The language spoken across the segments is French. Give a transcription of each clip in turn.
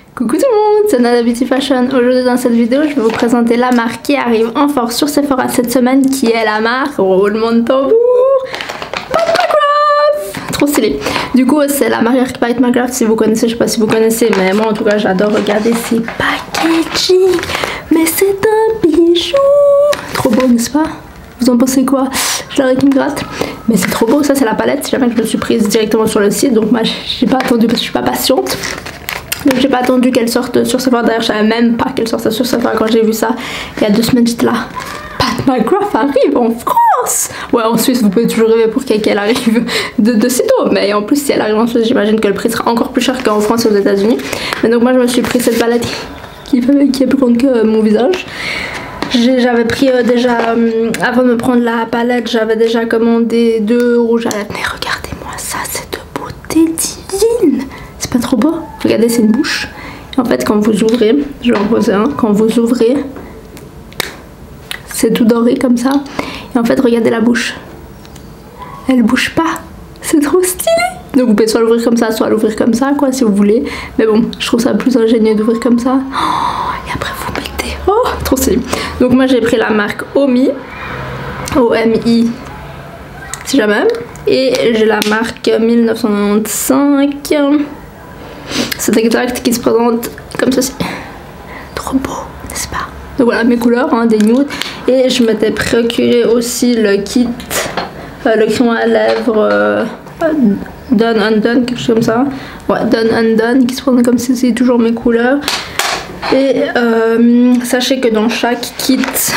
Coucou tout le monde, c'est Nana Beauty Fashion. Aujourd'hui dans cette vidéo, je vais vous présenter la marque qui arrive en force sur Sephora cette semaine, qui est la marque roulement de tambour Pat McGrath. Trop stylé. Du coup, c'est la marque Pat McGrath, si vous connaissez, je sais pas si vous connaissez, mais moi en tout cas j'adore regarder ces packaging. Mais c'est un bijou. Trop beau, n'est-ce pas? Vous en pensez quoi? Je l'aurais qui me gratte. Mais c'est trop beau, ça c'est la palette, si jamais je me suis prise directement sur le site, donc moi j'ai pas attendu parce que je suis pas patiente. Donc j'ai pas attendu qu'elle sorte sur Sephora. D'ailleurs je savais même pas qu'elle sortait sur Sephora quand j'ai vu ça il y a 2 semaines. J'étais là, Pat McGrath arrive en France. Ouais, en Suisse vous pouvez toujours rêver pour qu'elle arrive de sitôt. Mais en plus si elle arrive en Suisse, j'imagine que le prix sera encore plus cher qu'en France et aux États-Unis. Mais donc moi je me suis pris cette palette qui est plus grande que mon visage. J'avais pris déjà, avant de me prendre la palette, j'avais déjà commandé 2 rouges à lèvres. Mais regardez-moi ça, c'est de beauté divine. C'est pas trop beau? Regardez, c'est une bouche. Et en fait, quand vous ouvrez, je vais en poser un, quand vous ouvrez, c'est tout doré comme ça. Et en fait, regardez la bouche. Elle bouge pas. C'est trop stylé. Donc vous pouvez soit l'ouvrir comme ça, soit l'ouvrir comme ça, quoi, si vous voulez. Mais bon, je trouve ça plus ingénieux d'ouvrir comme ça. Oh, et après vous mettez. Oh, trop stylé. Donc moi j'ai pris la marque Omi. O-M-I. Si jamais. Et j'ai la marque 1995. C'est exact qui se présente comme ceci. Trop beau, n'est-ce pas? Donc voilà mes couleurs, hein, des nudes. Et je m'étais procuré aussi le kit, le crayon à lèvres Done Undone, quelque chose comme ça. Ouais, Done Undone qui se présente comme ceci, toujours mes couleurs. Et sachez que dans chaque kit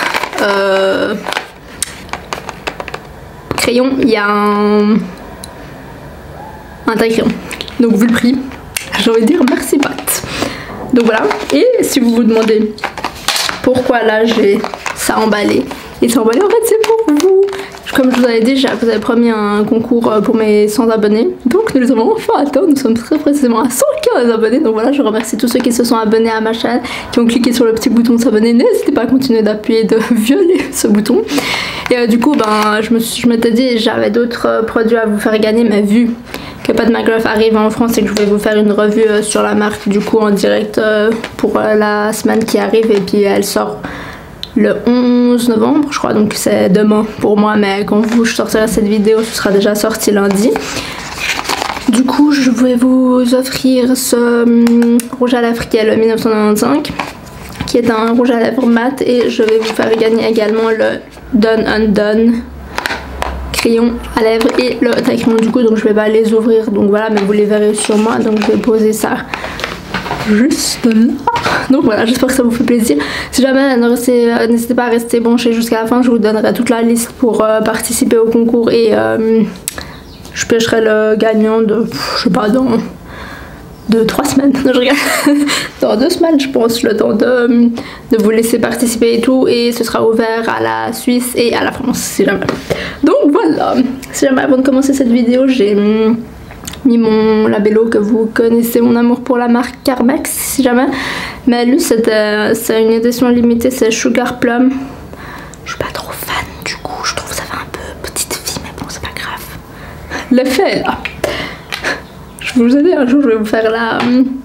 crayon, il y a un taille-crayon. Donc vu le prix, j'ai envie de dire merci Pat. Donc voilà. Et si vous vous demandez pourquoi là j'ai ça emballé, et ça emballé en fait c'est pour vous. Comme je vous avais dit, je vous avais promis un concours pour mes 100 abonnés. Donc nous les avons enfin atteints, nous sommes très précisément à 115 abonnés. Donc voilà, je remercie tous ceux qui se sont abonnés à ma chaîne, qui ont cliqué sur le petit bouton s'abonner. N'hésitez pas à continuer d'appuyer, de violer ce bouton. Et du coup, ben, je m'étais dit, j'avais d'autres produits à vous faire gagner, mais vu que Pat McGrath arrive en France et que je vais vous faire une revue sur la marque du coup en direct pour la semaine qui arrive, et puis elle sort le 11 novembre je crois, donc c'est demain pour moi, mais quand je sortirai cette vidéo ce sera déjà sorti lundi. Du coup je vais vous offrir ce rouge à lèvres qui est le 1995, qui est un rouge à lèvres mat, et je vais vous faire gagner également le Done Undone crayon à lèvres et le taille crayon du coup, donc je vais pas les ouvrir, donc voilà, mais vous les verrez sur moi, donc je vais poser ça juste là. Donc voilà, j'espère que ça vous fait plaisir. Si jamais, n'hésitez pas à rester branché jusqu'à la fin, je vous donnerai toute la liste pour participer au concours, et je pêcherai le gagnant de, je sais pas, dans 3 semaines. Non, je regarde. Dans 2 semaines je pense, le temps de vous laisser participer et tout, et ce sera ouvert à la Suisse et à la France si jamais. Donc voilà, si jamais avant de commencer cette vidéo j'ai mis mon labello, que vous connaissez mon amour pour la marque Carmex si jamais, mais lui c'est une édition limitée, c'est Sugar Plum. Je suis pas trop fan du coup, je trouve que ça fait un peu petite fille, mais bon c'est pas grave, l'effet est là. Je vous ai dit, un jour je vais vous faire là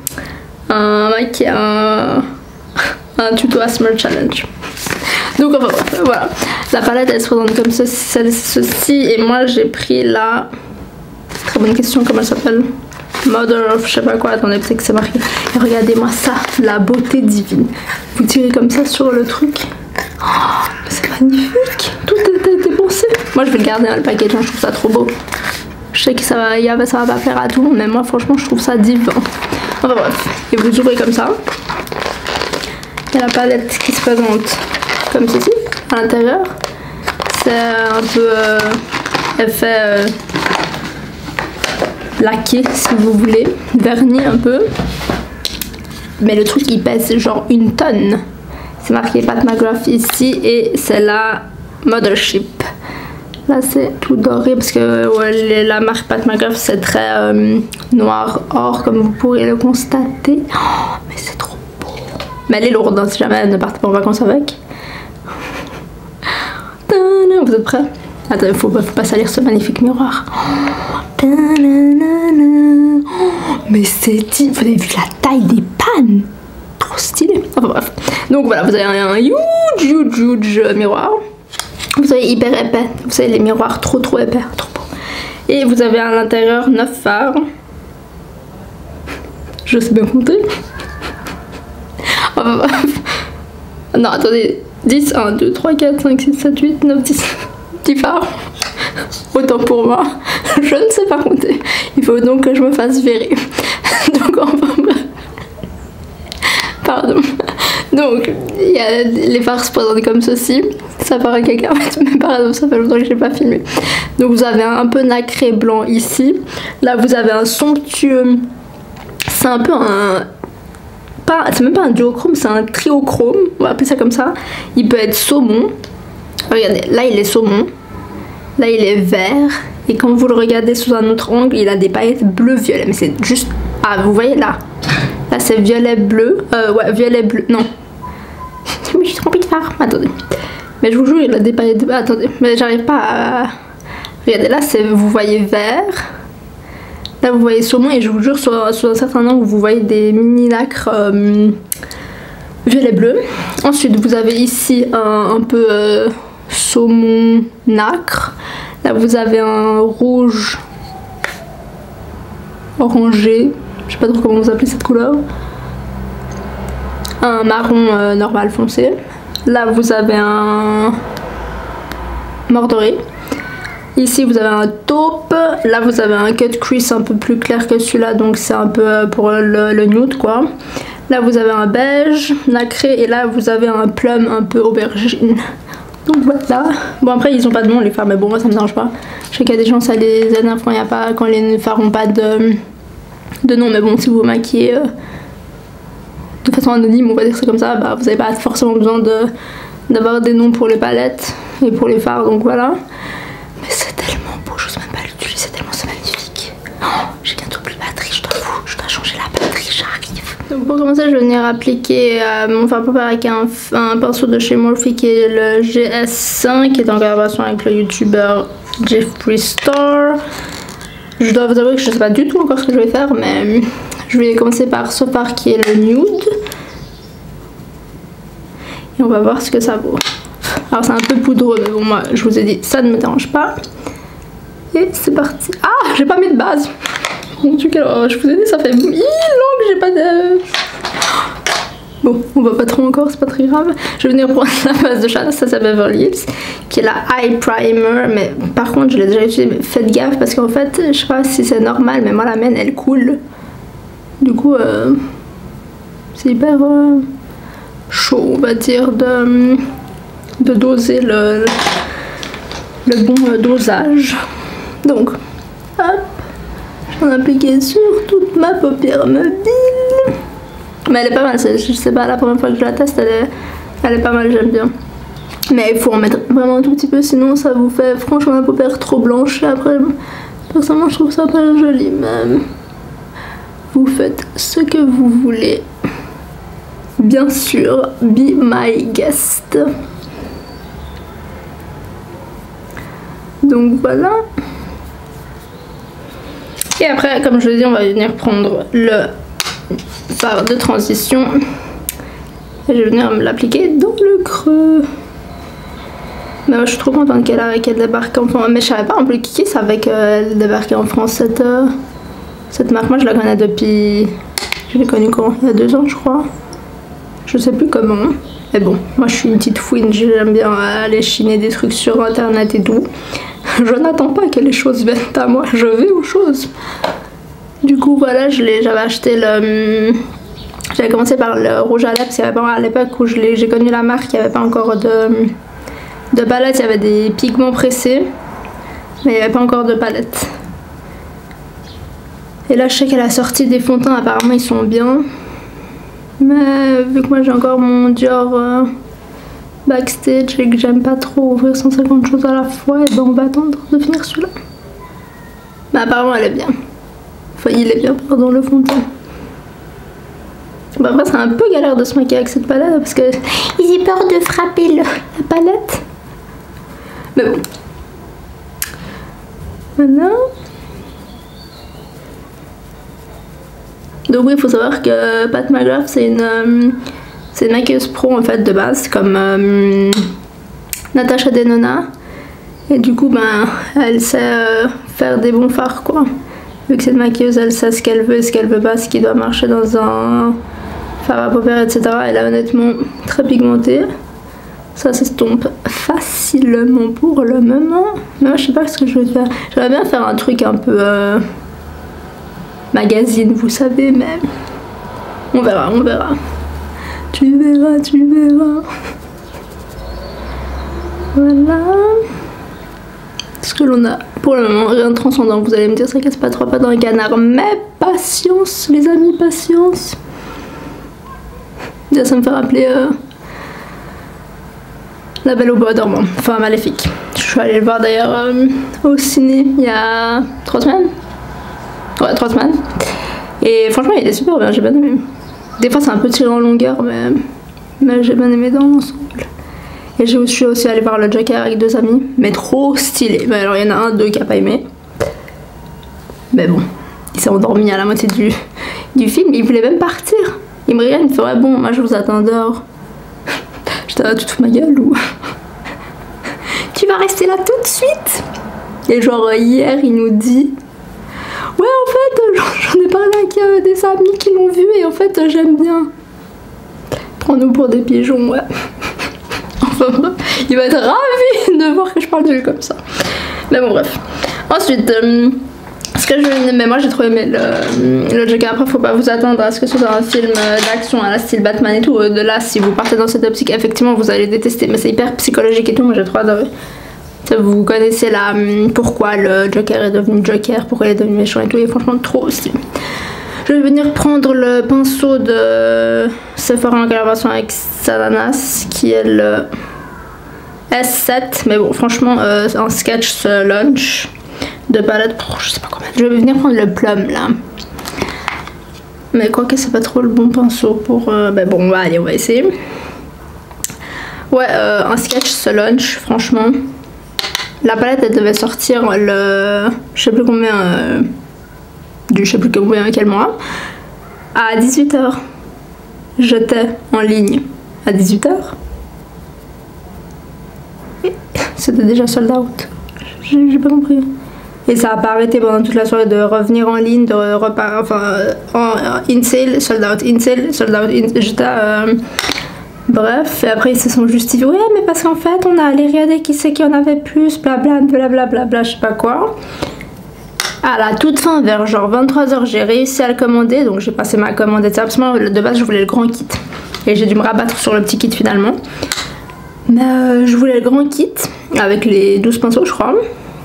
un tuto ASMR challenge. Donc enfin voilà, la palette elle se présente comme ceci, et moi j'ai pris la, très bonne question, comment elle s'appelle, Mother of je sais pas quoi, attendez peut-être que c'est marqué. Et regardez-moi ça, la beauté divine. Vous tirez comme ça sur le truc. Oh, c'est magnifique, tout a été pensé. Moi je vais le garder dans le package, hein, je trouve ça trop beau. Je sais que ça va pas plaire à tout le monde, mais moi franchement je trouve ça divin. Enfin bref, et vous ouvrez comme ça. Il y a la palette qui se présente comme ceci, à l'intérieur. C'est un peu effet laqué si vous voulez, verni un peu. Mais le truc il pèse genre 1 tonne. C'est marqué Pat McGrath ici, et c'est la Mothership. Là c'est tout doré parce que ouais, la marque Pat McGrath c'est très noir or comme vous pourrez le constater. Oh, mais c'est trop beau. Mais elle est lourde, hein, si jamais ne partez pas en vacances avec. Vous êtes prêts? Attends, faut pas salir ce magnifique miroir. Mais c'est... Vous avez vu la taille des pannes? Donc voilà, vous avez un huge miroir. Vous avez hyper épais. Vous savez, les miroirs trop épais, trop beau. Et vous avez à l'intérieur 9 phares. Je sais bien compter. Non, attendez. 10, 1, 2, 3, 4, 5, 6, 7, 8, 9, 10 phares. Autant pour moi. Je ne sais pas compter. Il faut donc que je me fasse virer. Donc enfin bref. Pardon. Donc, il y a les phares se présentent comme ceci. Ça paraît cacahuète, mais pardon, ça fait longtemps que je n'ai pas filmé. Donc vous avez un peu nacré blanc ici. Là vous avez un somptueux. C'est un peu un... C'est même pas un duochrome, c'est un triochrome. On va appeler ça comme ça. Il peut être saumon. Regardez, là il est saumon. Là il est vert. Et quand vous le regardez sous un autre angle, il a des paillettes bleu-violet. Mais c'est juste... Ah, vous voyez là. Là c'est violet-bleu. Ouais, violet-bleu. Non. Mais j'ai trompé de phare. Attendez. Mais je vous jure, il a des paillettes... Attendez. Mais j'arrive pas à... Regardez, là c'est... Vous voyez vert. Là vous voyez saumon. Et je vous jure, sur un certain angle, vous voyez des mini nacres violet-bleu. Ensuite, vous avez ici un peu saumon nacre. Là vous avez un rouge orangé. Je sais pas trop comment vous appelez cette couleur. Un marron normal foncé. Là vous avez un mordoré. Ici vous avez un taupe. Là vous avez un cut crease un peu plus clair que celui-là, donc c'est un peu pour le nude quoi. Là vous avez un beige nacré et là vous avez un plum un peu aubergine. Donc voilà. Bon après ils ont pas de nom les phares, mais bon moi ça me dérange pas. Je sais qu'il y a des gens ça les énerve quand il y a pas, quand les phares ont pas de nom, mais bon si vous vous maquillez de façon anonyme, on va dire c'est comme ça, bah vous avez pas forcément besoin d'avoir des noms pour les palettes et pour les phares, donc voilà. Mais c'est tellement beau, je sais même pas l'utiliser tellement c'est magnifique. Oh, j'ai bientôt plus de batterie, je dois changer la batterie, j'arrive. Donc pour commencer je vais venir appliquer mon fard paupières avec un pinceau de chez Morphe qui est le GS5 qui est en collaboration avec le youtubeur Jeffree Star. Je dois vous avouer que je sais pas du tout encore ce que je vais faire, mais je vais commencer par ce fard qui est le nude. Et on va voir ce que ça vaut. Alors c'est un peu poudreux, mais bon moi je vous ai dit ça ne me dérange pas. Et c'est parti. Ah, j'ai pas mis de base. Mon dieu, je vous ai dit ça fait 1000 ans que j'ai pas de... Bon, on va pas trop encore, c'est pas très grave. Je vais venir prendre la base de Chanel, ça c'est Beverly Hills, qui est la Eye Primer, mais par contre je l'ai déjà utilisée, mais faites gaffe parce qu'en fait, je sais pas si c'est normal, mais moi la mienne elle coule. Du coup, c'est hyper chaud, on va dire, de doser le bon dosage. Donc, hop, je vais en appliquer sur toute ma paupière mobile. Mais elle est pas mal, je sais pas, la première fois que je la teste, elle est pas mal, j'aime bien. Mais il faut en mettre vraiment un tout petit peu, sinon ça vous fait franchement la paupière trop blanche. Et après, personnellement, je trouve ça pas joli, mais vous faites ce que vous voulez. Bien sûr, be my guest. Donc voilà. Et après, comme je l'ai dit, on va venir prendre le fard de transition. Et je vais venir me l'appliquer dans le creux. Mais moi, je suis trop contente qu'elle débarque en France. Mais je savais pas en plus qui savait qu'elle débarquait en France cette marque. Moi, je la connais depuis... Je l'ai connue quand? Il y a 2 ans, je crois. Je sais plus comment. Mais bon, moi, je suis une petite fouine. J'aime bien aller chiner des trucs sur internet et tout. Je n'attends pas que les choses viennent à moi. Je vais aux choses. Du coup, voilà, j'avais acheté le... J'avais commencé par le rouge à lèvres, parce qu'il y avait pas, à l'époque où j'ai connu la marque, il n'y avait pas encore de palette, il y avait des pigments pressés, mais il n'y avait pas encore de palette. Et là, je sais qu'elle a sorti des fonds de teint, apparemment ils sont bien. Mais vu que moi j'ai encore mon Dior Backstage et que j'aime pas trop ouvrir 150 choses à la fois, et ben on va attendre de finir celui-là. Mais apparemment elle est bien. Enfin, il est bien, pardon, le fond de teint. Bah après c'est un peu galère de se maquiller avec cette palette parce que j'ai peur de frapper la palette. Mais bon. Voilà. Donc oui, il faut savoir que Pat McGrath c'est C'est une maquilleuse pro en fait de base, comme Natasha Denona. Et du coup, ben, elle sait faire des bons fards quoi. Vu que cette maquilleuse, elle sait ce qu'elle veut et ce qu'elle veut pas, ce qui doit marcher dans un fard à paupières, etc. Elle est honnêtement très pigmentée. Ça s'estompe facilement pour le moment. Mais moi, je sais pas ce que je vais faire. J'aimerais bien faire un truc un peu magazine, vous savez, mais on verra, on verra. Tu verras, tu verras. Voilà. Ce que l'on a pour le moment, rien de transcendant. Vous allez me dire, ça casse pas trois pattes dans un canard. Mais patience, les amis, patience. Déjà, ça me fait rappeler La Belle au Bois dormant, enfin Maléfique. Je suis allée le voir d'ailleurs au ciné il y a 3 semaines. Ouais, 3 semaines. Et franchement, il est super bien, j'ai bien aimé. Des fois, c'est un peu tiré en longueur, mais j'ai bien aimé dans l'ensemble. Et je suis aussi allée voir le Joker avec 2 amis, mais trop stylé. Mais alors, il y en a un, 2 qui a pas aimé. Mais bon, il s'est endormi à la moitié du film, il voulait même partir. Il me regarde, il me fait ouais, bon, moi je vous attends dehors. J'étais là, tu te fous ma gueule ou. Tu vas rester là tout de suite. Et genre, hier, il nous dit. Ouais, en fait, j'en ai parlé avec des amis qui l'ont vu et en fait, j'aime bien. Prends-nous pour des pigeons, ouais. Enfin, il va être ravi de voir que je parle de lui comme ça. Mais bon, bref. Ensuite, ce que je. Mais moi, j'ai trop aimé le Joker. Après, faut pas vous attendre à ce que ce soit un film d'action à la style Batman et tout. De là, si vous partez dans cette optique, effectivement, vous allez détester. Mais c'est hyper psychologique et tout. Moi, j'ai trop adoré. Vous connaissez là pourquoi le Joker est devenu Joker, pourquoi il est devenu méchant et tout, et franchement trop stylé. Je vais venir prendre le pinceau de Sephora en collaboration avec Sananas qui est le S7, mais bon franchement un sketch lunch de palette pour je sais pas combien. Je vais venir prendre le plum là. Mais quoi que c'est pas trop le bon pinceau pour... ben bon allez on va essayer. Ouais un sketch lunch franchement. La palette elle devait sortir le je sais plus combien du je sais plus combien quel mois à 18 h. J'étais en ligne à 18 h. C'était déjà sold out. J'ai pas compris. Et ça a pas arrêté pendant toute la soirée de revenir en ligne, de repartir enfin in sale, sold out, in sale, sold out, j'étais bref, et après ils se sont justifiés. Ouais, mais parce qu'en fait, on a allé regarder qui c'est qui en avait plus, blabla, blablabla, je sais pas quoi. À la toute fin, vers genre 23 h, j'ai réussi à le commander. Donc j'ai passé ma commande et ça. Parce que moi, de base, je voulais le grand kit. Et j'ai dû me rabattre sur le petit kit finalement. Mais je voulais le grand kit avec les 12 pinceaux, je crois.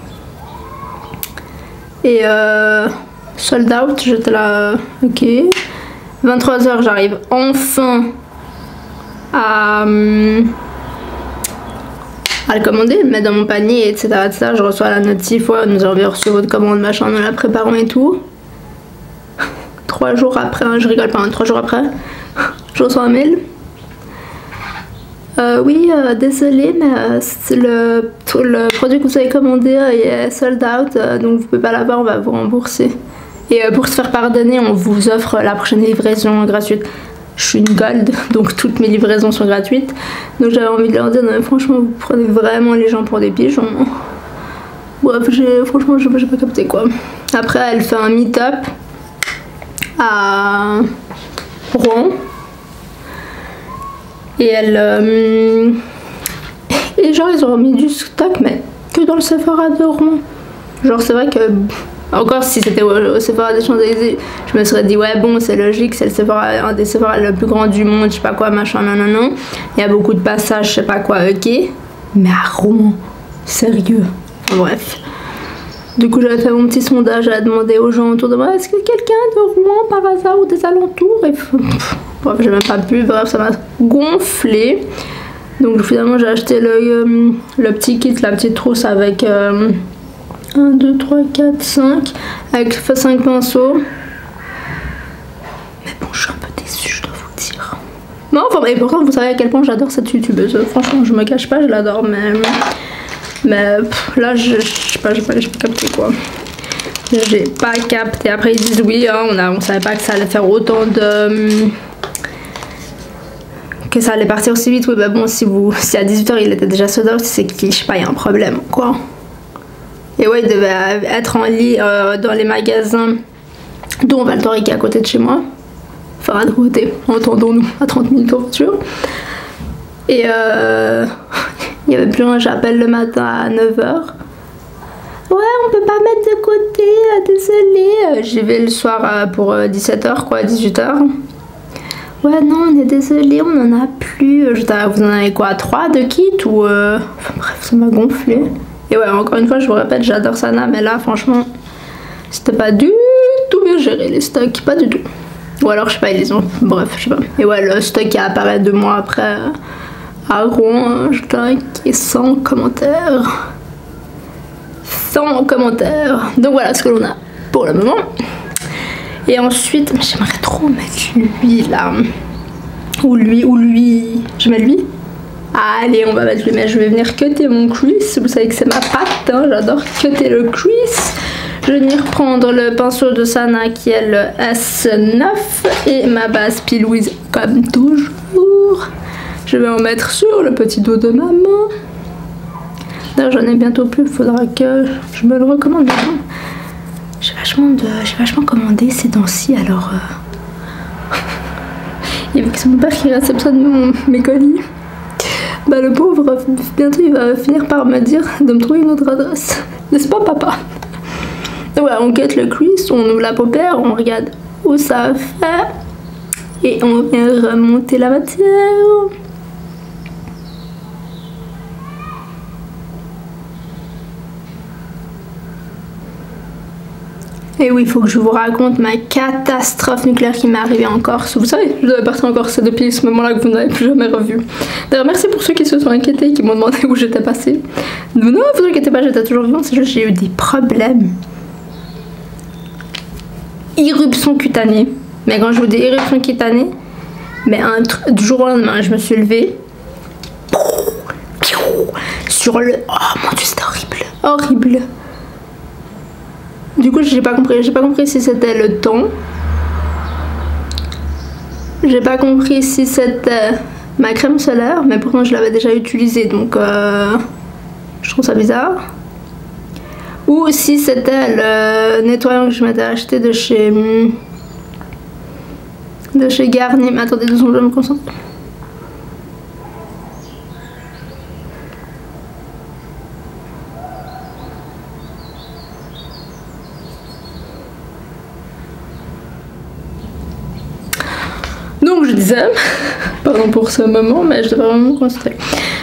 Et sold out, j'étais là, ok. 23 h, j'arrive enfin à le commander, le mettre dans mon panier, etc. Je reçois la notif, ouais, nous avons reçu votre commande, machin, nous la préparons et tout. 3 jours après, hein, je rigole pas, hein, 3 jours après, je reçois un mail. Oui, désolé, mais le produit que vous avez commandé est sold out, donc vous pouvez pas l'avoir, on va vous rembourser. Et pour se faire pardonner, on vous offre la prochaine livraison gratuite. Je suis une gold, donc toutes mes livraisons sont gratuites. Donc j'avais envie de leur dire, non, mais franchement, vous prenez vraiment les gens pour des pigeons. Bref, franchement, j'ai pas capté quoi. Après, elle fait un meet-up à Rouen. Et elle... Et genre, ils ont remis du stock, mais que dans le Sephora de Rouen. Genre, c'est vrai que... Encore si c'était au Sephora des Champs-Élysées, je me serais dit ouais bon c'est logique, c'est le Sephora, un des Sephora le plus grand du monde, je sais pas quoi, machin, non non non. Il y a beaucoup de passages, je sais pas quoi, ok. Mais à Rouen, sérieux. Bref. Du coup j'avais fait mon petit sondage, j'avais demandé aux gens autour de moi, est-ce que quelqu'un de Rouen par hasard ou des alentours? Et bref, j'ai même pas pu, bref ça m'a gonflé. Donc finalement j'ai acheté le petit kit, la petite trousse avec... 1, 2, 3, 4, 5 avec 5 pinceaux. Mais bon, je suis un peu déçue, je dois vous dire. Non, enfin, et pourtant, vous savez à quel point j'adore cette youtubeuse. Franchement, je me cache pas, je l'adore, mais là, je sais pas, j'ai pas capté quoi. J'ai pas capté. Après, ils disent oui, hein, on savait pas que ça allait faire autant de que ça allait partir aussi vite. Oui, bah bon, si à 18h il était déjà sold out, c'est qu'il, je sais pas, il y a un problème, quoi. Et ouais, il devait être en lit dans les magasins, dont Val d'Or qui est à côté de chez moi. Enfin, à côté, entendons-nous, à 30 minutes en voiture. Et il n'y avait plus un, j'appelle le matin à 9h. Ouais, on peut pas mettre de côté, désolé. J'y vais le soir pour 17h, quoi, 18h. Ouais, non, on est désolé, on en a plus. Vous en avez quoi, 3 de kits ou Enfin bref, ça m'a gonflé. Et ouais, encore une fois, je vous répète, j'adore Sana, mais là, franchement, c'était pas du tout bien géré, les stocks, pas du tout. Ou alors, je sais pas, ils les ont... Bref, je sais pas. Et ouais, le stock qui apparaît 2 mois après à Rouen, je dirais qu'il est sans commentaire. Sans commentaire. Donc voilà ce que l'on a pour le moment. Et ensuite, j'aimerais trop mettre lui là. Ou lui. Je mets lui. Allez, on va mettre lui. Mais je vais venir cutter mon crease. Vous savez que c'est ma patte, hein. J'adore cutter le crease. Je vais venir prendre le pinceau de Sana qui est le S9 et ma base P. Louise comme toujours. Je vais en mettre sur le petit dos de ma main. D'ailleurs, j'en ai bientôt plus. Il faudra que je me le recommande maintenant. J'ai vachement commandé ces temps-ci, alors... Il y a que c'est mon père qui réceptionne mes colis. Bah le pauvre, bientôt il va finir par me dire de me trouver une autre adresse. N'est-ce pas, papa? Donc voilà, on cut le crease, on ouvre la paupière, on regarde où ça fait. Et on vient remonter la matière. Et oui, il faut que je vous raconte ma catastrophe nucléaire qui m'est arrivée en Corse. Vous savez, je devais partir en Corse depuis ce moment-là que vous n'avez plus jamais revu. D'ailleurs, merci pour ceux qui se sont inquiétés et qui m'ont demandé où j'étais passée. Non, vous inquiétez pas, j'étais toujours vivante, c'est juste que j'ai eu des problèmes. Irruption cutanée. Mais quand je vous dis éruption cutanée, mais du jour au lendemain, je me suis levée. Sur le... Oh mon dieu, c'était horrible. Horrible. Du coup, j'ai pas compris si c'était le temps. J'ai pas compris si c'était ma crème solaire, mais pourtant je l'avais déjà utilisée, donc je trouve ça bizarre. Ou si c'était le nettoyant que je m'étais acheté de chez Garnier. Mais attendez 2 secondes, je vais me concentrer. Donc je disais, pardon pour ce moment, mais je devrais vraiment me concentrer.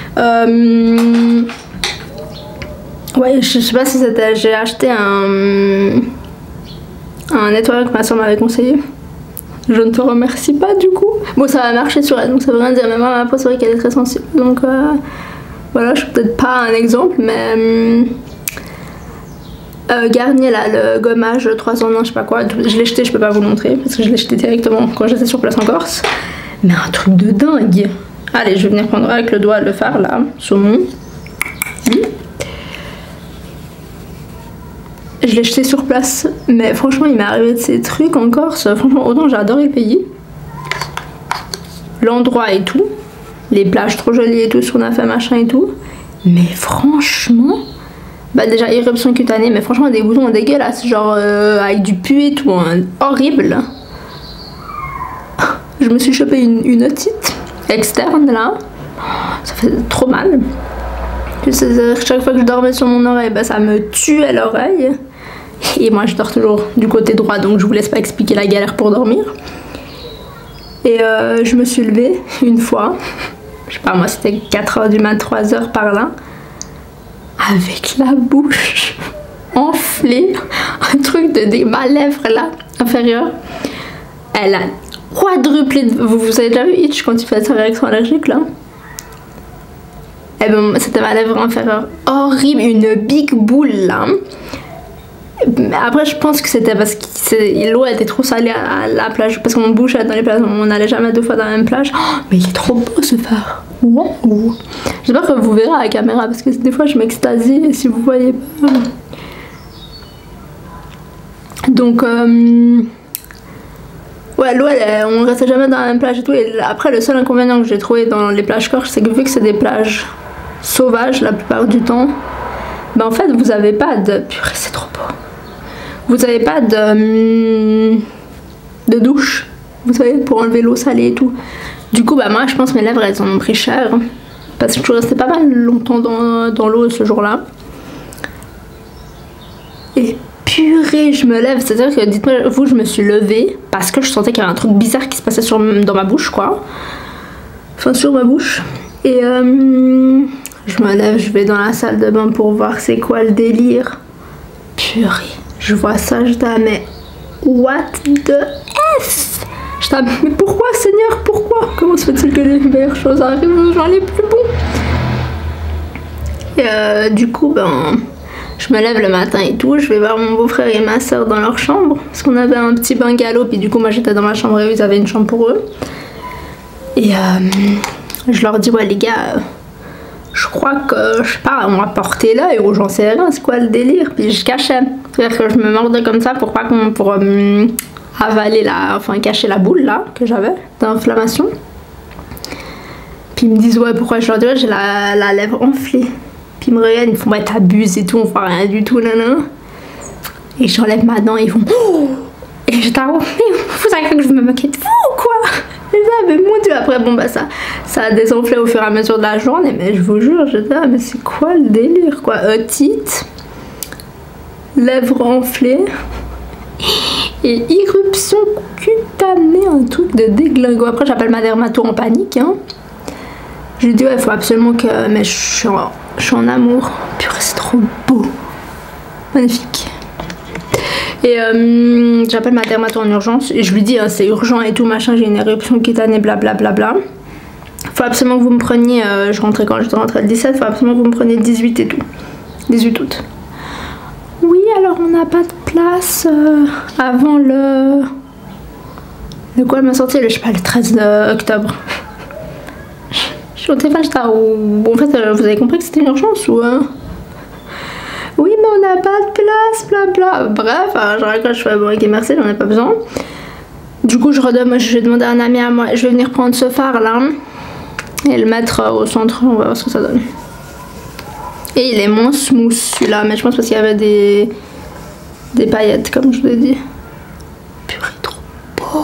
Ouais, je sais pas si c'était... J'ai acheté un nettoyant que ma soeur m'avait conseillé. Je ne te remercie pas du coup. Bon, ça va marcher sur elle, donc ça veut rien dire. Mais moi, ma peau, c'est vrai qu'elle est très sensible. Donc voilà, je suis peut-être pas un exemple, mais... Garnier là, le gommage 3 en 1, je sais pas quoi, je l'ai jeté, je peux pas vous le montrer parce que je l'ai jeté directement quand j'étais sur place en Corse. Mais un truc de dingue. Allez, je vais venir prendre avec le doigt le fard là, sur mon... Je l'ai jeté sur place, mais franchement il m'est arrivé de ces trucs en Corse. Franchement, autant j'ai adoré le pays, l'endroit et tout, les plages trop jolies et tout, ce qu'on a fait machin et tout, mais franchement... Bah déjà éruption cutanée, mais franchement des boutons dégueulasses, genre avec du pu et tout, hein, horrible. Je me suis chopé une otite externe là, ça fait trop mal. Chaque fois que je dormais sur mon oreille, bah, ça me tuait l'oreille. Et moi je dors toujours du côté droit, donc je vous laisse pas expliquer la galère pour dormir. Et je me suis levée une fois, je sais pas moi c'était 4h du mat, 3h par là, avec la bouche enflée, un truc de ma lèvre là, inférieure, elle a quadruplé. Vous avez déjà vu Hitch quand il fait sa réaction allergique là? Eh ben c'était ma lèvre inférieure, horrible, une big boule là. Mais après je pense que c'était parce que l'eau était trop salée à la plage, parce qu'on bougeait dans les plages, on n'allait jamais 2 fois dans la même plage. Oh, mais il est trop beau ce phare. Wow. J'espère que vous verrez à la caméra parce que des fois je m'extasie et si vous voyez pas. Donc Ouais, l'eau, on restait jamais dans la même plage et tout. Et après, le seul inconvénient que j'ai trouvé dans les plages Corse, c'est que vu que c'est des plages sauvages la plupart du temps, ben en fait, vous avez pas de... Purée, c'est trop beau. Vous avez pas de douche, vous savez, pour enlever l'eau salée et tout. Du coup, bah moi, je pense que mes lèvres, elles en ont pris cher. Parce que je suis restée pas mal longtemps dans l'eau ce jour-là. Et purée, je me lève. C'est-à-dire que, dites-moi, vous, je me suis levée parce que je sentais qu'il y avait un truc bizarre qui se passait dans ma bouche, quoi. Enfin, sur ma bouche. Et je me lève, je vais dans la salle de bain pour voir c'est quoi le délire. Purée, je vois ça, je dis, mais what the F? Je dis, mais pourquoi, Seigneur, pourquoi? Comment se fait-il que les meilleures choses arrivent dans les plus bons? Et du coup, ben, je me lève le matin et tout, je vais voir mon beau-frère et ma soeur dans leur chambre, parce qu'on avait un petit bungalow, puis du coup, moi j'étais dans ma chambre et eux, ils avaient une chambre pour eux. Et je leur dis, ouais, les gars, je crois que, je sais pas, on va porter l'œil ou j'en sais rien, c'est quoi le délire? Puis je cachais, c'est-à-dire que je me mordais comme ça pour pas qu'on... pour avaler enfin cacher la boule là que j'avais d'inflammation. Puis ils me disent ouais pourquoi, je leur dis ouais j'ai la lèvre enflée. Puis ils me regardent, ils me font ouais t'abuses et tout, on voit rien du tout nanana. Et j'enlève ma dent et ils font oh! Et je t'avoue mais vous savez que je me moquais de vous ou quoi? Et ça mais mon dieu, après bon bah ça a désenflé au fur et à mesure de la journée, mais je vous jure je dis ah mais c'est quoi le délire quoi, otite, lèvres enflées et irruption cutanée, un truc de déglingo. Après j'appelle ma dermato en panique hein. Je lui dis ouais faut absolument que... mais je suis en amour. Purée c'est trop beau. Magnifique. Et j'appelle ma dermato en urgence et je lui dis hein, c'est urgent et tout machin, j'ai une éruption cutanée blablabla. Faut absolument que vous me preniez, je rentrais quand je rentrais le 17, faut absolument que vous me preniez le 18 et tout. 18 août. Oui alors on n'a pas de place avant le... De quoi elle m'a sorti? Je sais pas, le 13 octobre. Je suis au téléphone, j'étais en fait vous avez compris que c'était une urgence ou... Oui mais on n'a pas de place, blabla. Bref, je raccroche, je fais bon ok merci, j'en ai pas besoin. Du coup je vais demander à un ami à moi, je vais venir prendre ce phare là et le mettre au centre, on va voir ce que ça donne. Et il est moins smooth celui-là, mais je pense parce qu'il y avait des paillettes comme je vous l'ai dit. Purée trop beau.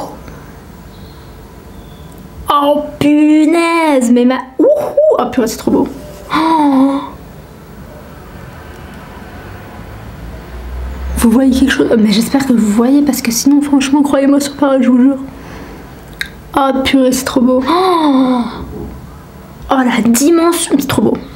Oh punaise, mais ma... Ouhou. Oh purée c'est trop beau. Oh. Vous voyez quelque chose? Mais j'espère que vous voyez parce que sinon franchement croyez-moi sur parole je vous jure. Oh purée c'est trop beau. Oh, oh la dimension, c'est trop beau.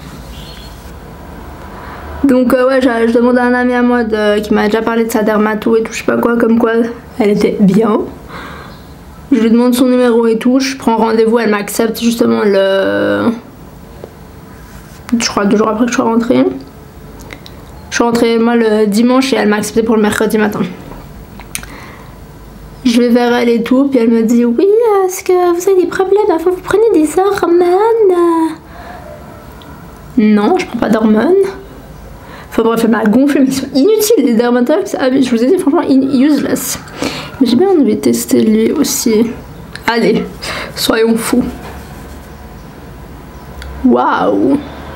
Donc ouais je demande à un ami à moi qui m'a déjà parlé de sa dermato et tout, je sais pas quoi, comme quoi elle était bien. Je lui demande son numéro et tout, je prends rendez-vous, elle m'accepte justement je crois 2 jours après que je sois rentrée. Je suis rentrée moi le dimanche et elle m'a accepté pour le mercredi matin. Je vais vers elle et tout, puis elle me dit oui, est-ce que vous avez des problèmes? Enfin, vous prenez des hormones? Non, je prends pas d'hormones. Enfin bref, elle m'a gonflé, mais ils sont inutiles les dermatologues. Je vous ai dit franchement useless. Mais j'ai bien envie de tester lui aussi. Allez, soyons fous. Waouh.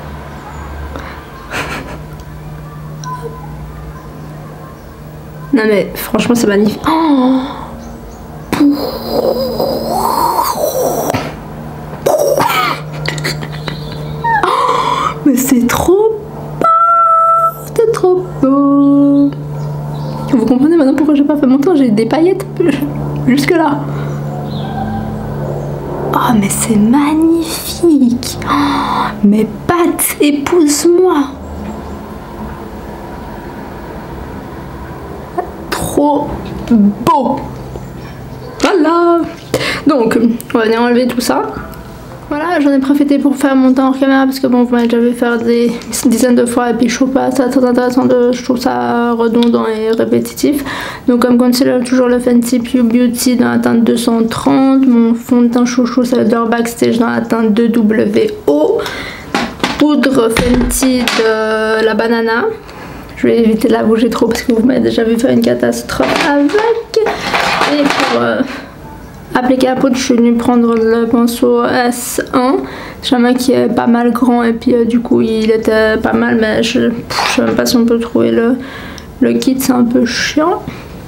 Non mais franchement c'est magnifique. Oh. Mais c'est trop beau. C'est trop beau. Vous comprenez maintenant pourquoi j'ai pas fait mon temps? J'ai des paillettes jusque là. Oh mais c'est magnifique. Oh, mes pattes, épouse-moi. Trop beau. Voilà. Donc on va venir enlever tout ça. Voilà, j'en ai profité pour faire mon temps hors caméra parce que bon, vous m'avez déjà vu faire des dizaines de fois et puis je trouve pas ça très intéressant, je trouve ça redondant et répétitif. Donc comme concealer, toujours le Fenty Pure Beauty dans la teinte 230, mon fond de teint chouchou c'est le Dior Backstage dans la teinte 2WO, poudre Fenty de la banana. Je vais éviter de la bouger trop parce que vous m'avez déjà vu faire une catastrophe avec. Et pour appliquer la poudre, je suis venue prendre le pinceau S1. Jamais qui est pas mal grand et puis du coup il était pas mal, mais je sais même pas si on peut trouver le kit, c'est un peu chiant.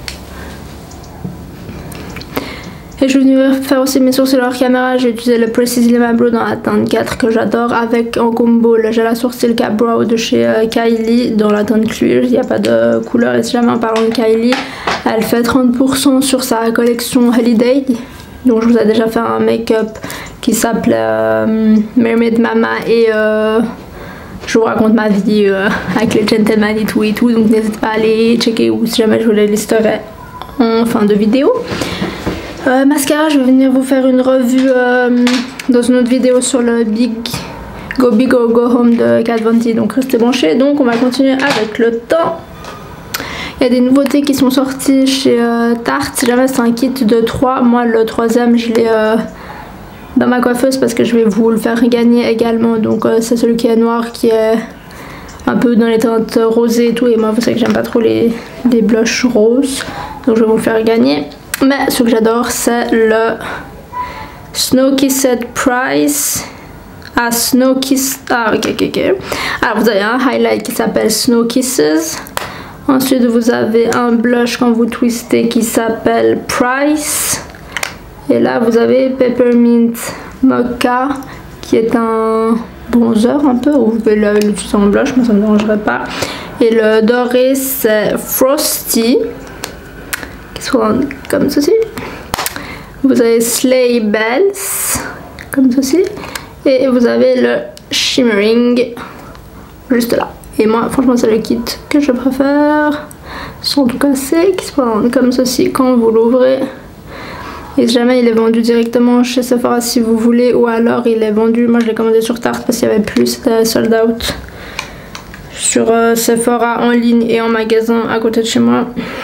Et je suis venue faire aussi mes sourcils hors caméra. J'ai utilisé le Precision Lima Brow dans la teinte 4 que j'adore, avec en combo le gel à sourcils Cap Brow de chez Kylie dans la teinte Clear. Il n'y a pas de couleur, et si jamais en parlant de Kylie, elle fait 30% sur sa collection Holiday. Donc je vous ai déjà fait un make-up qui s'appelait Mermaid Mama et je vous raconte ma vie avec les gentlemen et tout, donc n'hésitez pas à aller checker ou si jamais je vous les listerai en fin de vidéo. Mascara, je vais venir vous faire une revue dans une autre vidéo sur le Go Big or Go Home de Kat Von D, donc restez branchés. Donc on va continuer avec le temps. Il y a des nouveautés qui sont sorties chez Tarte. Si jamais c'est un kit de 3, moi le troisième je l'ai dans ma coiffeuse parce que je vais vous le faire gagner également. Donc c'est celui qui est noir, qui est un peu dans les teintes rosées et tout, et moi vous savez que j'aime pas trop les blushs roses, donc je vais vous le faire gagner. Mais ce que j'adore, c'est le Snow Kissed Price. Ah, Snow Kiss. Ah, ok. Alors, vous avez un highlight qui s'appelle Snow Kisses. Ensuite, vous avez un blush quand vous twistez qui s'appelle Price. Et là, vous avez Peppermint Mocha qui est un bronzer un peu. Vous pouvez l'utiliser en blush, mais ça ne me dérangerait pas. Et le doré, c'est Frosty, qui soit comme ceci. Vous avez Sleigh Bells comme ceci, et vous avez le Shimmering juste là. Et moi franchement c'est le kit que je préfère, sans tout casser, qui se présente comme ceci quand vous l'ouvrez. Et si jamais il est vendu directement chez Sephora si vous voulez, ou alors il est vendu, moi je l'ai commandé sur Tarte parce qu'il y avait plus, c'était sold out sur Sephora en ligne et en magasin à côté de chez moi.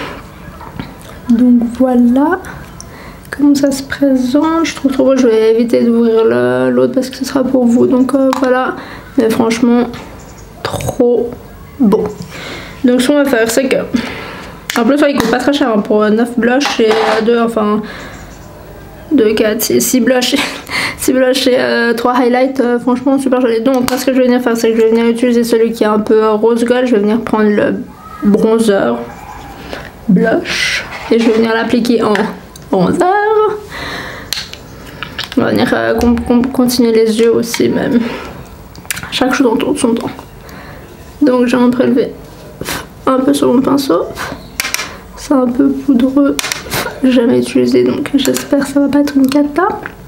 Donc voilà comment ça se présente. Je trouve trop beau. Je vais éviter d'ouvrir l'autre parce que ce sera pour vous. Donc voilà. Mais franchement, trop beau. Donc ce qu'on va faire, c'est que en plus il coûte pas très cher hein, pour 9 blushs et 2, 4, 6 blushs. 6 blushs et 3 highlights. Franchement super joli. Donc ce que je vais venir faire, c'est que je vais venir utiliser celui qui est un peu rose gold. Je vais venir prendre le bronzer blush et je vais venir l'appliquer en bronzer. On va venir continuer les yeux aussi, même chaque chose en tour de son temps. Donc j'ai prélevé un peu sur mon pinceau, c'est un peu poudreux, j'ai jamais utilisé donc j'espère que ça va pas être une cata.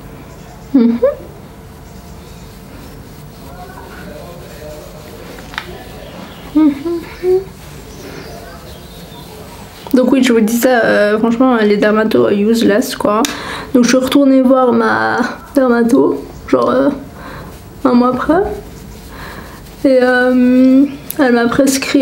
Donc oui, je vous disais, franchement les dermatos useless quoi. Donc je suis retournée voir ma dermato, genre un mois après. Et elle m'a prescrit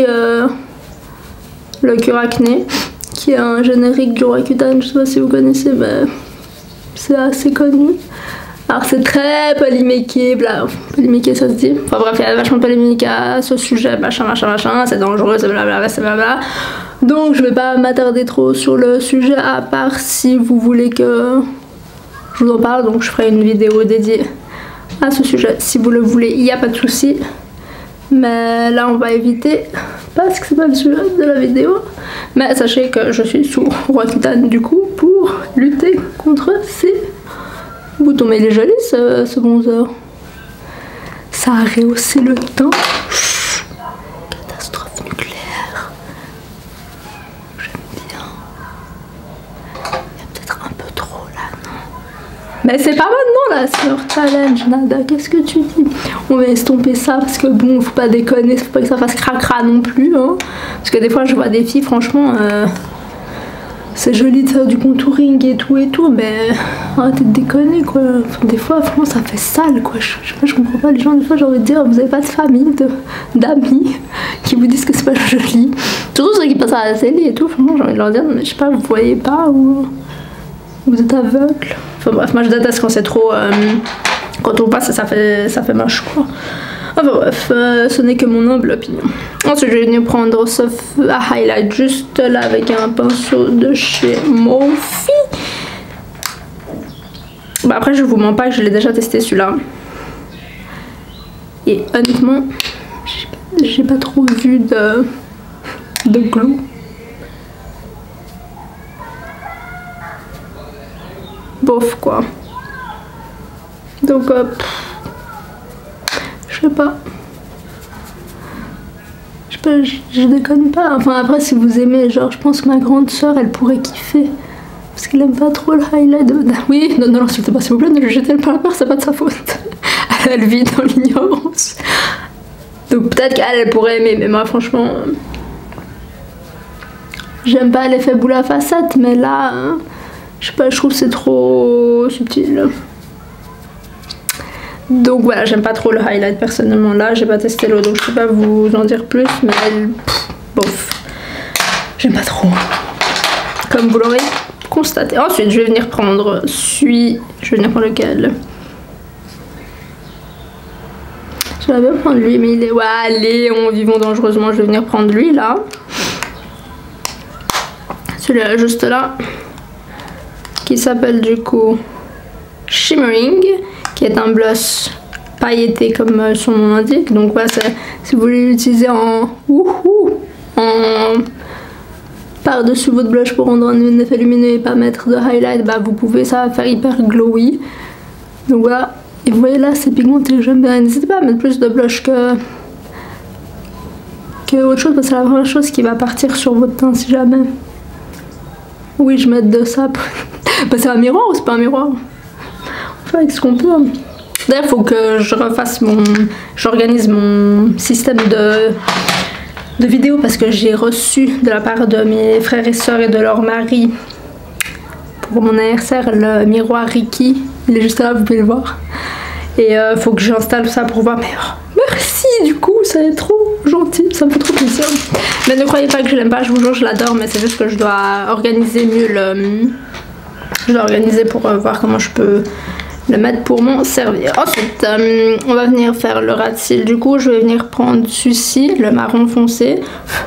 le Cure Acné, qui est un générique du Roaccutane. Je sais pas si vous connaissez, mais c'est assez connu. Alors c'est très polémiqué, polémiqué ça se dit. Enfin bref, il y a vachement de polémique à ce sujet, machin, c'est dangereux, c'est blabla, c'est blabla. Donc je vais pas m'attarder trop sur le sujet, à part si vous voulez que je vous en parle. Donc je ferai une vidéo dédiée à ce sujet si vous le voulez, il n'y a pas de souci. Mais là on va éviter parce que c'est pas le sujet de la vidéo. Mais sachez que je suis sous Roaccutane du coup pour lutter contre ces boutons. Mais il est joli ce bronzer. Ça a rehaussé le teint. Catastrophe nucléaire. J'aime bien. Il y a peut-être un peu trop là, non? Mais c'est pas maintenant là, c'est leur challenge, Nada. Qu'est-ce que tu dis? On va estomper ça parce que bon, faut pas déconner, faut pas que ça fasse cracra non plus. Hein. Parce que des fois je vois des filles, franchement, c'est joli de faire du contouring et tout, mais arrêtez de déconner quoi. Enfin, des fois, franchement, ça fait sale quoi. Je comprends pas les gens, des fois j'ai envie de dire, vous avez pas de famille, d'amis qui vous disent que c'est pas joli. Surtout ceux qui passent à la télé et tout, franchement, j'ai envie de leur dire, mais je sais pas, vous voyez pas ou vous êtes aveugle. Enfin bref, moi je déteste quand c'est trop. Quand on passe, ça fait moche quoi. Enfin bref, ce n'est que mon humble opinion. Ensuite, je vais venir prendre ce highlight juste là avec un pinceau de chez Morphe. Bah après je vous mens pas que je l'ai déjà testé celui-là. Et honnêtement, j'ai pas trop vu de glow. Bof quoi. Donc je sais pas. Je déconne pas. Enfin après si vous aimez, genre je pense que ma grande soeur elle pourrait kiffer. Parce qu'elle aime pas trop le highlight. Oui, non, insultez pas s'il vous plaît, ne le jetez pas à la part, c'est pas de sa faute. Elle vit dans l'ignorance. Donc peut-être qu'elle pourrait aimer, mais moi franchement... J'aime pas l'effet boule à facettes, mais là... je sais pas, je trouve que c'est trop subtil. Donc voilà, j'aime pas trop le highlight personnellement là, j'ai pas testé l'eau, donc je peux pas vous en dire plus, mais elle... bof. J'aime pas trop. Comme vous l'aurez constaté. Ensuite, je vais venir prendre celui... Je vais venir prendre lequel? Je vais bien prendre lui, mais il est... Ouais, allez, vivons dangereusement. Je vais venir prendre lui, là. Celui-là, juste là. Qui s'appelle, du coup, Shimmering. Qui est un blush pailleté, comme son nom l'indique. Donc, voilà, si vous voulez l'utiliser en... par-dessus votre blush pour rendre un effet lumineux et pas mettre de highlight, bah vous pouvez, ça va faire hyper glowy. Donc voilà, et vous voyez là c'est pigmenté, j'aime bien. N'hésitez pas à mettre plus de blush que autre chose, parce que c'est la première chose qui va partir sur votre teint si jamais. Oui, je mets de ça. Bah c'est un miroir ou c'est pas un miroir? On fait avec ce qu'on peut. D'ailleurs, il faut que je refasse j'organise mon système de vidéos, parce que j'ai reçu de la part de mes frères et sœurs et de leur mari pour mon anniversaire le miroir Ricky. Il est juste là, vous pouvez le voir. Et faut que j'installe ça pour voir. Mais merci, du coup, c'est trop gentil, ça me fait trop plaisir. Mais ne croyez pas que je l'aime pas, je vous jure, je l'adore, mais c'est juste que je dois organiser mieux je dois organiser pour voir comment je peux le mettre pour m'en servir. Ensuite, on va venir faire le ras de cils. Du coup, je vais venir prendre celui-ci, le marron foncé.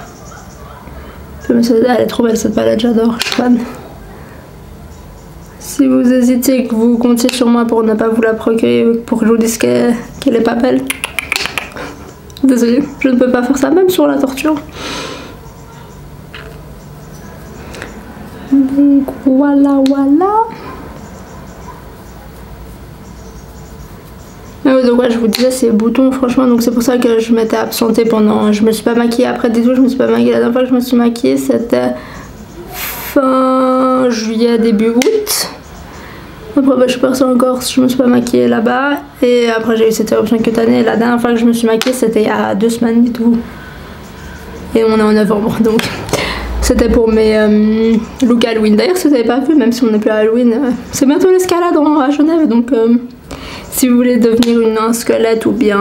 Elle est trop belle cette palette, j'adore, je suis fan. Si vous hésitez et que vous comptiez sur moi pour ne pas vous la procurer, pour que je vous dise qu'elle est pas belle, désolée, je ne peux pas faire ça, même sur la torture. Donc voilà. Donc ouais, je vous disais ces boutons, franchement, donc c'est pour ça que je m'étais absentée pendant... Je me suis pas maquillée après des jours, je me suis pas maquillée. La dernière fois que je me suis maquillée, c'était fin juillet, début août. Après bah, je suis partie en Corse, je me suis pas maquillée là-bas. Et après j'ai eu cette éruption cutanée. La dernière fois que je me suis maquillée, c'était il y a 2 semaines et tout. Et on est en novembre, donc... C'était pour mes looks Halloween. D'ailleurs, si vous n'avez pas vu, même si on n'est plus à Halloween, c'est bientôt l'escalade à Genève, donc... si vous voulez devenir un squelette ou bien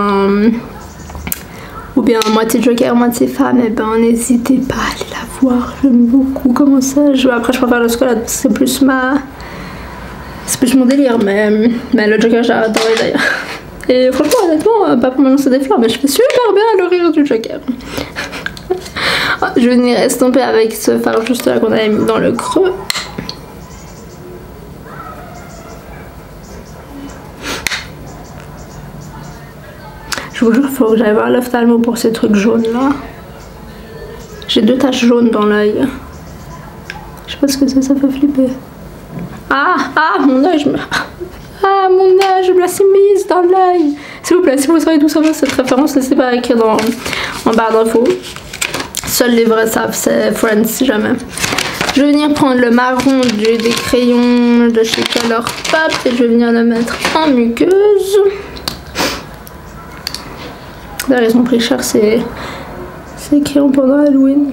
moitié Joker, moitié femme, et ben n'hésitez pas à aller la voir. J'aime beaucoup comment ça. Après je préfère le squelette parce que c'est plus mon délire, mais le Joker j'ai adoré d'ailleurs. Et franchement honnêtement, pas pour me lancer des fleurs, mais je fais super bien le rire du Joker. Je vais venir estomper avec ce fard juste là qu'on avait mis dans le creux. Je vous jure, il faut que j'aille voir l'ophtalmo pour ces trucs jaunes là. J'ai 2 taches jaunes dans l'œil. Je sais pas ce que c'est, ça fait flipper. Mon œil, je me la simise dans l'œil. S'il vous plaît, si vous savez d'où ça va cette référence, n'hésitez pas à écrire en barre d'infos. Seuls les vrais savent, c'est Friends si jamais. Je vais venir prendre le marron des crayons de chez Colourpop et je vais venir le mettre en muqueuse. D'ailleurs, ils ont pris cher ces crayons pendant Halloween.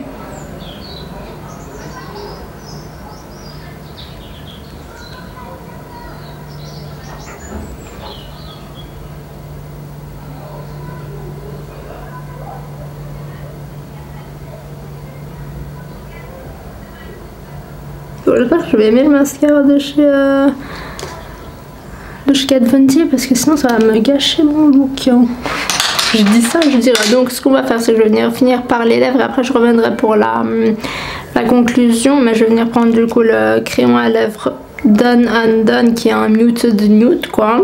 J'espère que je vais aimer le mascara de chez Kat Von D parce que sinon ça va me gâcher mon look. Je dis ça, je dirais. Donc ce qu'on va faire, c'est que je vais venir finir par les lèvres et après je reviendrai pour la conclusion. Mais je vais venir prendre du coup le crayon à lèvres Done Undone qui est un muted nude quoi.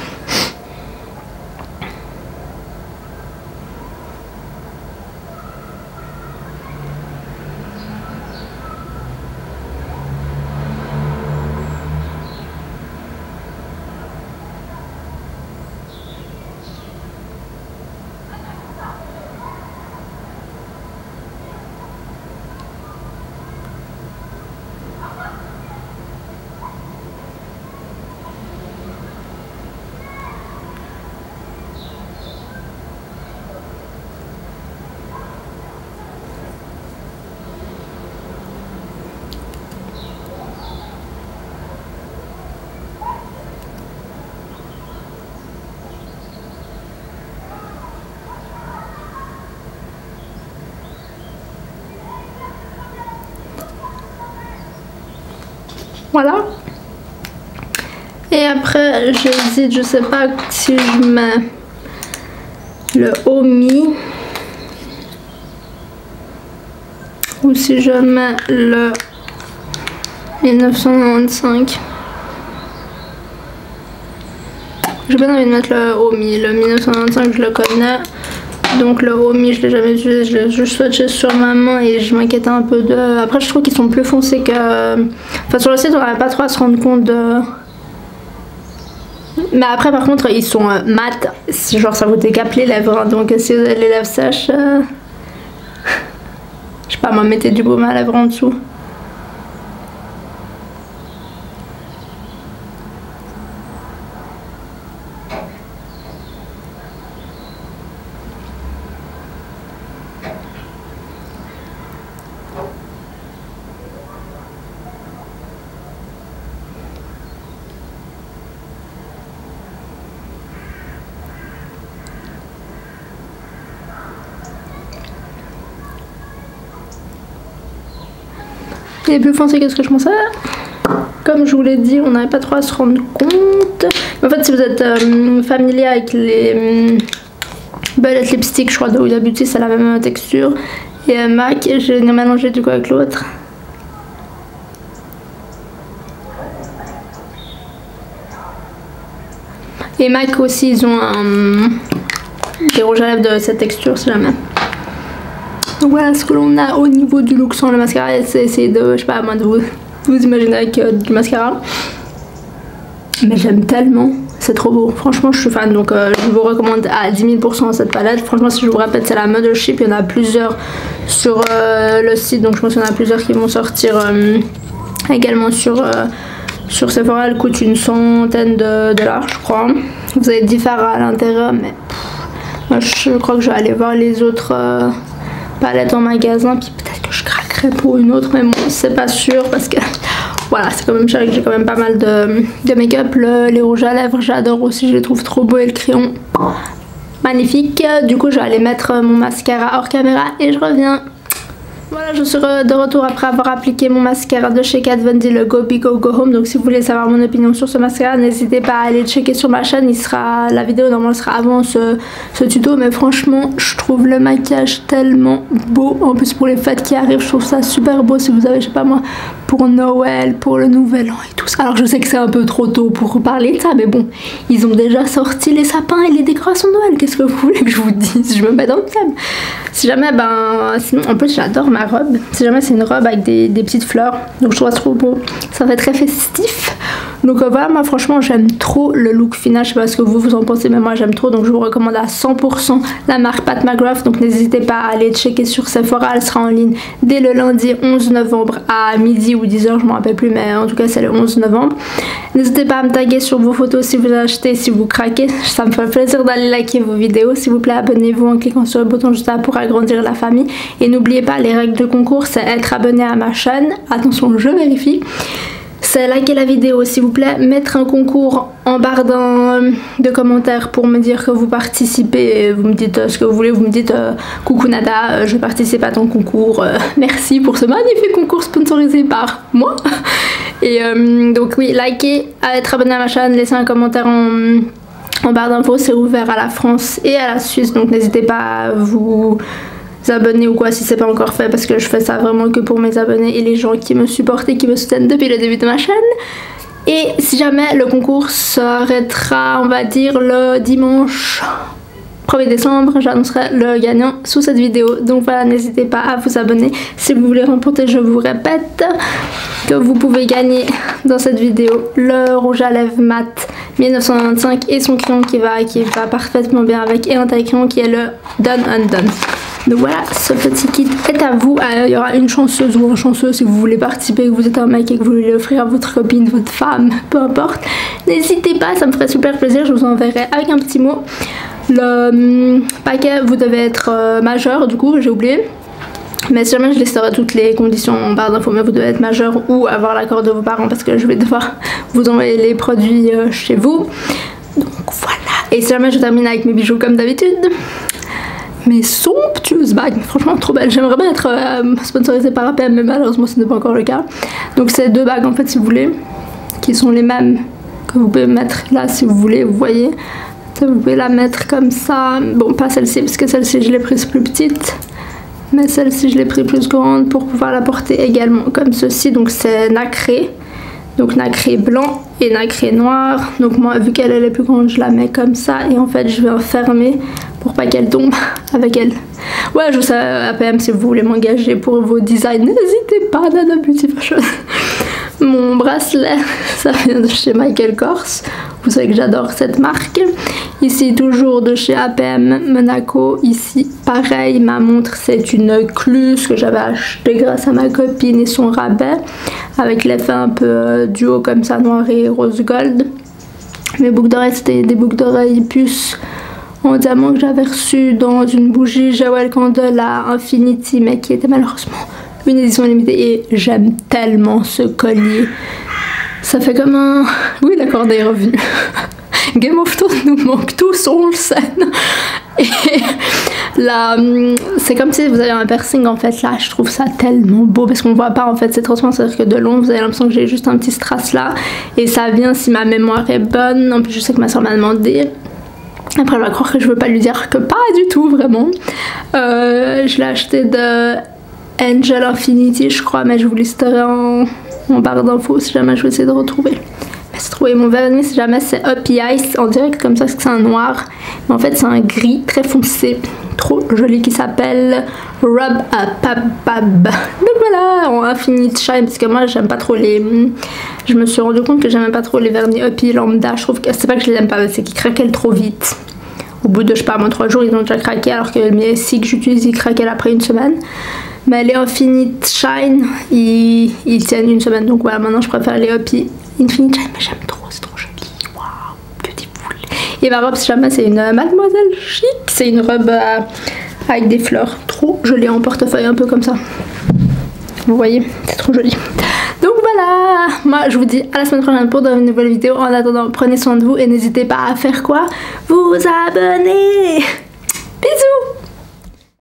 Voilà. Et après, j'hésite, je sais pas si je mets le Omi ou si je mets le 1995. J'ai pas envie de mettre le Omi. Le 1995, je le connais. Donc le Omi, je l'ai jamais utilisé, je l'ai juste swatché sur ma main et je m'inquiétais un peu de... Après, je trouve qu'ils sont plus foncés que... Enfin, sur le site, on n'avait pas trop à se rendre compte de... Mais après, par contre, ils sont mat. Genre, ça vous décape les lèvres. Hein. Donc, si vous avez les lèvres sèches... Je sais pas, moi, mettez du baume à lèvres en dessous. Il est plus foncé que ce que je pensais. Comme je vous l'ai dit, on n'avait pas trop à se rendre compte. En fait, si vous êtes familier avec les Bullet Lipstick, je crois, de Huda Beauty, c'est la même texture. Et MAC, j'ai mélangé du coup avec l'autre. Et MAC aussi, ils ont des rouges à lèvres de cette texture, si jamais. Donc voilà ce que l'on a au niveau du look sans le mascara. C'est essayer de, je sais pas, à moins de vous imaginer avec du mascara. Mais j'aime tellement, c'est trop beau. Franchement, je suis fan. Donc je vous recommande à 10 000% cette palette. Franchement, si je vous répète, c'est la Mothership. Il y en a plusieurs sur le site. Donc je pense qu'il y en a plusieurs qui vont sortir également sur Sephora. Elle coûte une centaine de dollars, je crois. Vous avez différents à l'intérieur, mais moi, je crois que je vais aller voir les autres... palette en magasin, puis peut-être que je craquerai pour une autre, mais bon, c'est pas sûr parce que voilà, c'est quand même cher et que j'ai quand même pas mal de make-up. Les rouges à lèvres, j'adore aussi, je les trouve trop beaux et le crayon magnifique. Du coup, je vais aller mettre mon mascara hors caméra et je reviens. Voilà, je suis de retour après avoir appliqué mon mascara de chez Kat Von D, le Go Big Go Home. Donc si vous voulez savoir mon opinion sur ce mascara, n'hésitez pas à aller checker sur ma chaîne. La vidéo normalement sera avant ce tuto. Mais franchement, je trouve le maquillage tellement beau. En plus pour les fêtes qui arrivent, je trouve ça super beau. Si vous avez, je sais pas moi, pour Noël, pour le Nouvel An et tout ça. Alors je sais que c'est un peu trop tôt pour parler de ça, mais bon, ils ont déjà sorti les sapins et les décorations de Noël. Qu'est-ce que vous voulez que je vous dise? Je me mets dans le thème. Si jamais, sinon en plus j'adore ma robe. Si jamais c'est une robe avec des petites fleurs, donc je trouve ça trop beau, ça fait très festif. Donc voilà, moi franchement j'aime trop le look final, je sais pas ce que vous en pensez, mais moi j'aime trop. Donc je vous recommande à 100% la marque Pat McGrath. Donc n'hésitez pas à aller checker sur Sephora, elle sera en ligne dès le lundi 11 novembre à midi ou 10h, je me rappelle plus, mais en tout cas c'est le 11 novembre. N'hésitez pas à me taguer sur vos photos si vous achetez, si vous craquez, ça me fait plaisir d'aller liker vos vidéos. S'il vous plaît, abonnez-vous en cliquant sur le bouton juste là pour agrandir la famille. Et n'oubliez pas, les règles de concours, c'est être abonné à ma chaîne. Attention, je vérifie. C'est liker la vidéo s'il vous plaît, mettre un concours en barre de commentaires pour me dire que vous participez, vous me dites ce que vous voulez, vous me dites coucou Nada, je participe à ton concours, merci pour ce magnifique concours sponsorisé par moi. Et donc oui, likez, être abonné à ma chaîne, laissez un commentaire en barre d'infos, c'est ouvert à la France et à la Suisse, donc n'hésitez pas à vous abonner ou quoi si c'est pas encore fait, parce que je fais ça vraiment que pour mes abonnés et les gens qui me supportent et qui me soutiennent depuis le début de ma chaîne. Et si jamais le concours s'arrêtera, on va dire le dimanche 1er décembre, j'annoncerai le gagnant sous cette vidéo. Donc voilà, n'hésitez pas à vous abonner si vous voulez remporter. Je vous répète que vous pouvez gagner dans cette vidéo le rouge à lèvres mat 1995 et son crayon qui va parfaitement bien avec, et un taille crayon qui est le Done Undone. Donc voilà, ce petit kit est à vous. Il y aura une chanceuse ou un chanceux si vous voulez participer, que vous êtes un mec et que vous voulez l'offrir à votre copine, votre femme, peu importe. N'hésitez pas, ça me ferait super plaisir. Je vous enverrai avec un petit mot. Le paquet, vous devez être majeur, du coup j'ai oublié. Mais si jamais je listerai toutes les conditions en barre d'infos, mais vous devez être majeur ou avoir l'accord de vos parents parce que je vais devoir vous envoyer les produits chez vous. Donc voilà. Et si jamais je termine avec mes bijoux comme d'habitude, mes somptueuses bagues, franchement trop belles. J'aimerais bien être sponsorisée par APM, mais malheureusement ce n'est pas encore le cas. Donc c'est 2 bagues en fait si vous voulez, qui sont les mêmes que vous pouvez mettre là si vous voulez, vous voyez. Vous pouvez la mettre comme ça, bon pas celle-ci parce que celle-ci je l'ai prise plus petite, mais celle-ci je l'ai prise plus grande pour pouvoir la porter également comme ceci. Donc c'est nacré, donc nacré blanc et nacré noir. Donc moi vu qu'elle est plus grande je la mets comme ça, et en fait je vais enfermer pour pas qu'elle tombe avec elle. Ouais, je sais, APM, si vous voulez m'engager pour vos designs, n'hésitez pas, Nana Beauty Fashion. Mon bracelet, ça vient de chez Michael Kors. Vous savez que j'adore cette marque. Ici, toujours de chez APM Monaco. Ici, pareil, ma montre, c'est une Cluse que j'avais achetée grâce à ma copine et son rabais, avec l'effet un peu duo comme ça, noir et rose gold. Mes boucles d'oreilles, c'était des boucles d'oreilles puce en diamant que j'avais reçu dans une bougie Jewel Candle à Infinity, mais qui était malheureusement une édition limitée. Et j'aime tellement ce collier. Ça fait comme un... Oui, la corde est revenue. Game of Thrones nous manque tous, on le sait. Et là, c'est comme si vous avez un piercing en fait. Là, je trouve ça tellement beau parce qu'on voit pas en fait, c'est transparent, c'est-à-dire que de long, vous avez l'impression que j'ai juste un petit strass là. Et ça vient, si ma mémoire est bonne. En plus, je sais que ma soeur m'a demandé. Après, elle va croire que je veux pas lui dire que pas du tout, vraiment. Je l'ai acheté de Angel Infinity, je crois, mais je vous listerai en barre d'infos si jamais je vais essayer de retrouver. J'ai trouvé mon vernis, si jamais c'est Happy Ice en direct comme ça, parce que c'est un noir, mais en fait c'est un gris très foncé, trop joli, qui s'appelle Rub a Pab. Donc voilà, en Infinite Shine, parce que moi j'aime pas trop les... Je me suis rendu compte que j'aimais pas trop les vernis Happy lambda. Je trouve que c'est pas que je les aime pas, c'est qu'ils craquent trop vite. Au bout de je sais pas moi 3 jours ils ont déjà craqué, alors que les si que j'utilise ils craquent après une semaine. Mais les Infinite Shine ils tiennent une semaine, donc voilà, maintenant je préfère les Happy Infinite Shine, mais j'aime trop, c'est trop joli. Waouh, beautiful. Et ma robe si jamais c'est une Mademoiselle Chic, c'est une robe avec des fleurs, trop jolie en portefeuille un peu comme ça. Vous voyez, c'est trop joli. Donc voilà, moi je vous dis à la semaine prochaine pour une nouvelle vidéo. En attendant, prenez soin de vous et n'hésitez pas à faire quoi? Vous abonner. Bisous.